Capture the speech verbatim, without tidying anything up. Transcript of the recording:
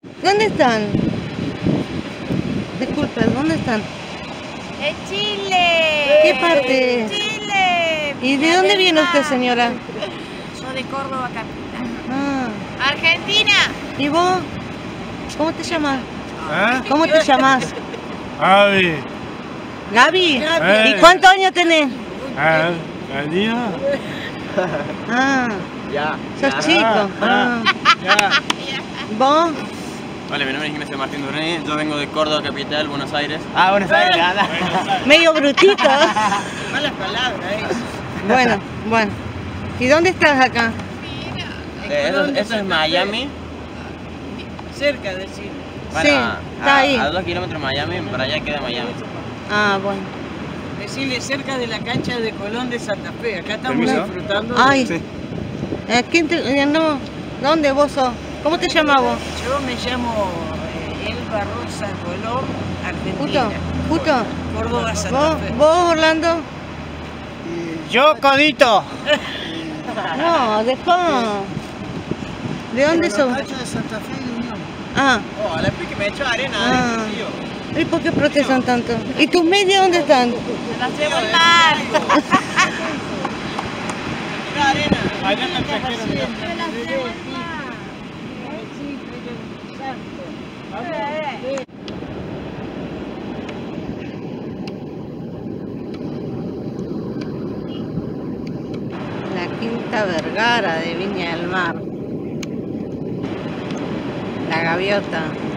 ¿Dónde están? Disculpe, ¿dónde están? ¡En Chile! ¿Qué parte? ¡Chile! ¿Y de dónde viene usted, señora? Yo de Córdoba, capital. Ah. ¡Argentina! ¿Y vos? ¿Cómo te llamas? ¿Eh? ¿Cómo te llamas? Gaby. ¿Gaby? Eh. ¿Y cuántos años tenés? ¿Eh? ¿El día? Ah, Ya. sos chico. Ah. Ya. ¿Vos? Hola, mi nombre es Ignacio Martín Durné, yo vengo de Córdoba, capital, Buenos Aires. Ah, Buenos Aires, anda. Medio brutito. Malas palabras, ¿eh? Bueno, bueno. ¿Y dónde estás acá? Eh, eso, eso es Miami. Cerca de Chile. Bueno, Sí, a, está ahí. a dos kilómetros de Miami, para allá queda Miami. Ah, bueno. Decirle cerca de la cancha de Colón de Santa Fe. Acá estamos ¿Permiso? disfrutando. Ay. de- ¿A quién te, eh, no, ¿dónde vos sos? ¿Cómo te llamás vos? Yo me llamo eh, Elba Rosa Colón, Argentina. Justo, justo. Córdoba, Santa ¿Vos, Fe. vos Orlando? Yo, Codito. No, dejá. ¿De dónde sos? de Santa Fe y Unión. Ah, Oh, la pique me echó arena, Ah. tío. ¿y por qué protestan tanto? ¿Y tus medias dónde están? ¡Las llevo al mar! Tira arena. Allá está el pesquero. La Quinta Vergara de Viña del Mar. La Gaviota.